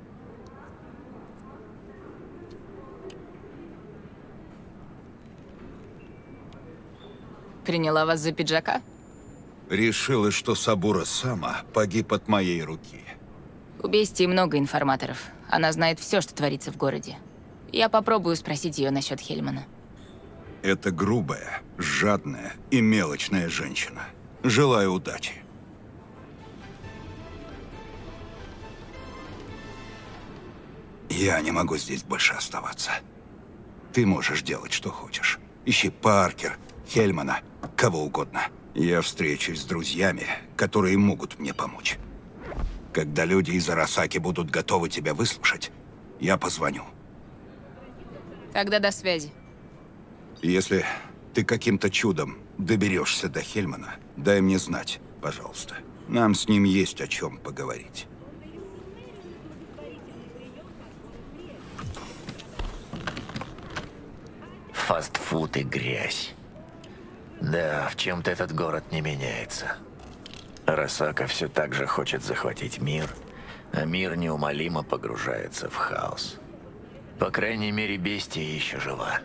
Приняла вас за пиджака? Решила, что Сабура Сама погиб от моей руки. У Бестии много информаторов. Она знает все, что творится в городе. Я попробую спросить ее насчет Хельмана. Это грубая, жадная и мелочная женщина. Желаю удачи. Я не могу здесь больше оставаться. Ты можешь делать, что хочешь. Ищи Паркер, Хельмана, кого угодно. Я встречусь с друзьями, которые могут мне помочь. Когда люди из Арасаки будут готовы тебя выслушать, я позвоню. Тогда до связи. Если ты каким-то чудом доберешься до Хельмана, дай мне знать, пожалуйста. Нам с ним есть о чем поговорить. Фастфуд и грязь. Да, в чем-то этот город не меняется. Арасака все так же хочет захватить мир, а мир неумолимо погружается в хаос. По крайней мере, Бестия еще жива.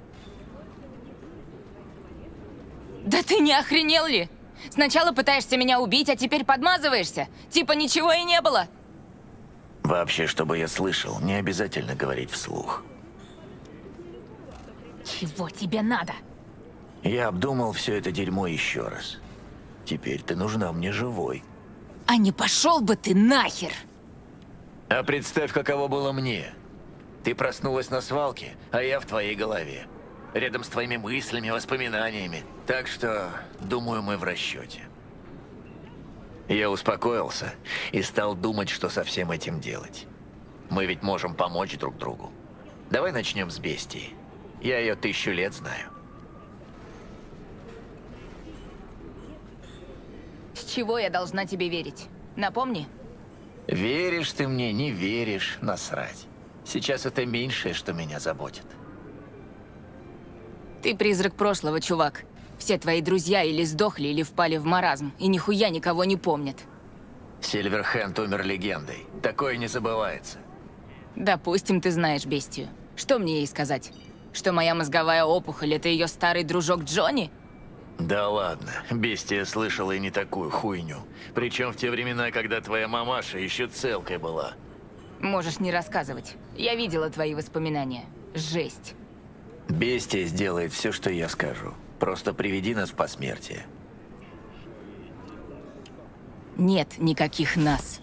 Да ты не охренел ли? Сначала пытаешься меня убить, а теперь подмазываешься. Типа ничего и не было. Вообще, чтобы я слышал, не обязательно говорить вслух. Чего тебе надо? Я обдумал все это дерьмо еще раз. Теперь ты нужна мне живой. А не пошел бы ты нахер! А представь, каково было мне. Ты проснулась на свалке, а я в твоей голове. Рядом с твоими мыслями, воспоминаниями. Так что, думаю, мы в расчете. Я успокоился и стал думать, что со всем этим делать. Мы ведь можем помочь друг другу. Давай начнем с Бестии. Я ее 1000 лет знаю. С чего я должна тебе верить? Напомни. Веришь ты мне, не веришь, насрать. Сейчас это меньшее, что меня заботит. Ты призрак прошлого, чувак. Все твои друзья или сдохли, или впали в маразм, и нихуя никого не помнят. Сильверхенд умер легендой. Такое не забывается. Допустим, ты знаешь Бестию. Что мне ей сказать? Что моя мозговая опухоль — это ее старый дружок Джонни? Да ладно, Бестия слышала и не такую хуйню. Причем в те времена, когда твоя мамаша еще целкой была. Можешь не рассказывать. Я видела твои воспоминания. Жесть. Бестия сделает все, что я скажу. Просто приведи нас в посмертие. Нет никаких нас.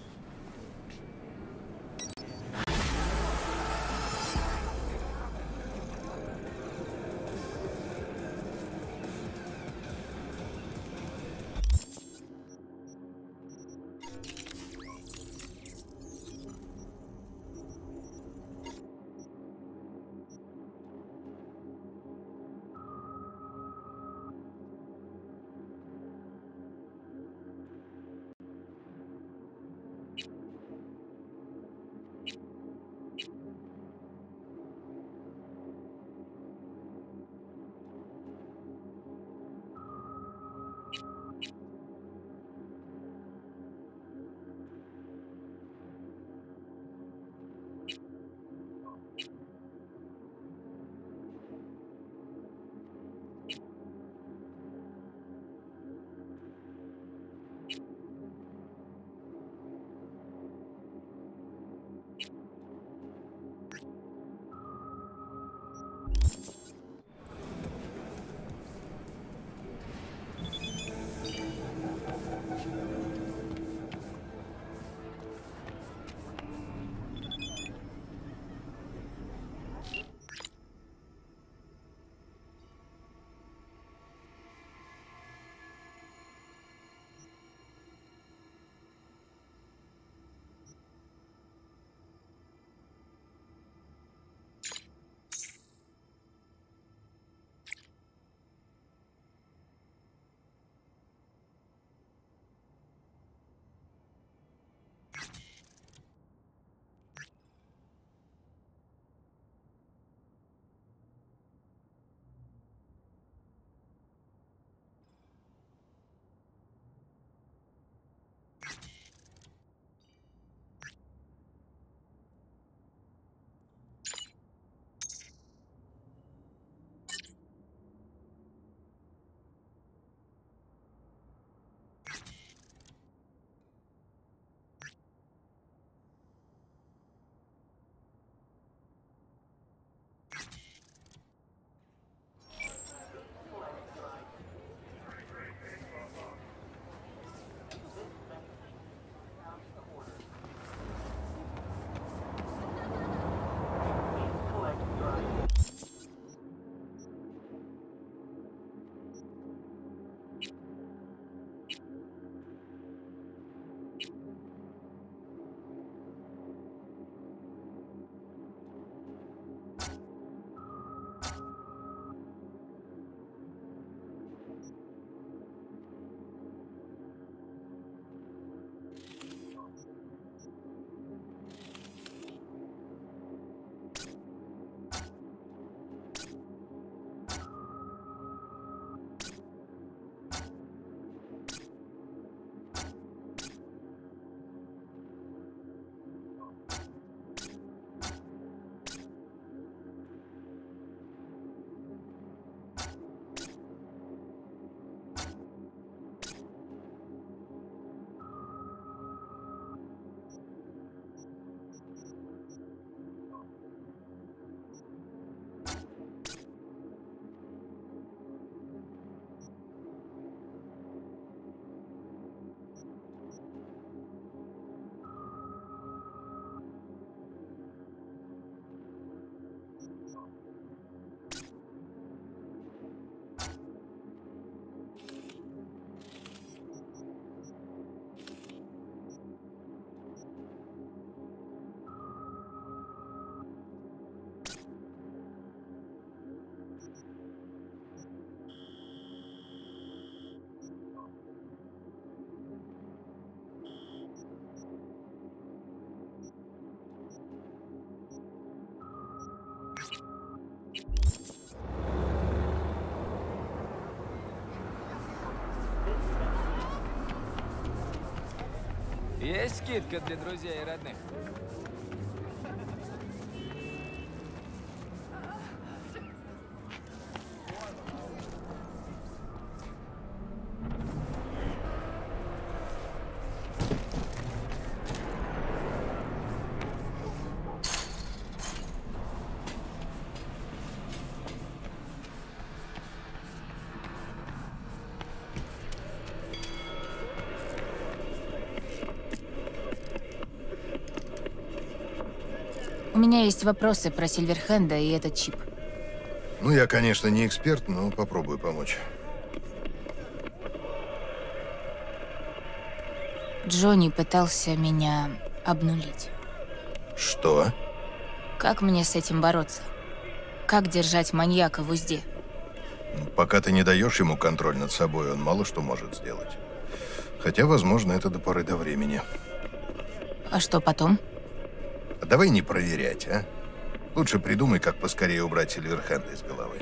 Есть скидка для друзей и родных. У меня есть вопросы про Сильверхенда и этот чип. Ну, я, конечно, не эксперт, но попробую помочь. Джонни пытался меня обнулить. Что? Как мне с этим бороться? Как держать маньяка в узде? Пока ты не даешь ему контроль над собой, он мало что может сделать. Хотя, возможно, это до поры до времени. А что потом? Давай не проверять, а? Лучше придумай, как поскорее убрать Сильверхенда из головы.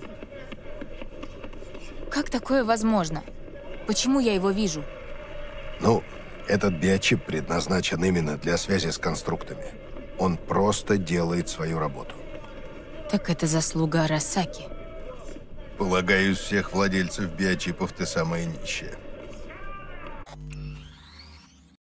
Как такое возможно? Почему я его вижу? Ну, этот биочип предназначен именно для связи с конструктами. Он просто делает свою работу. Так это заслуга Арасаки. Полагаю, из всех владельцев биочипов ты самая нищая.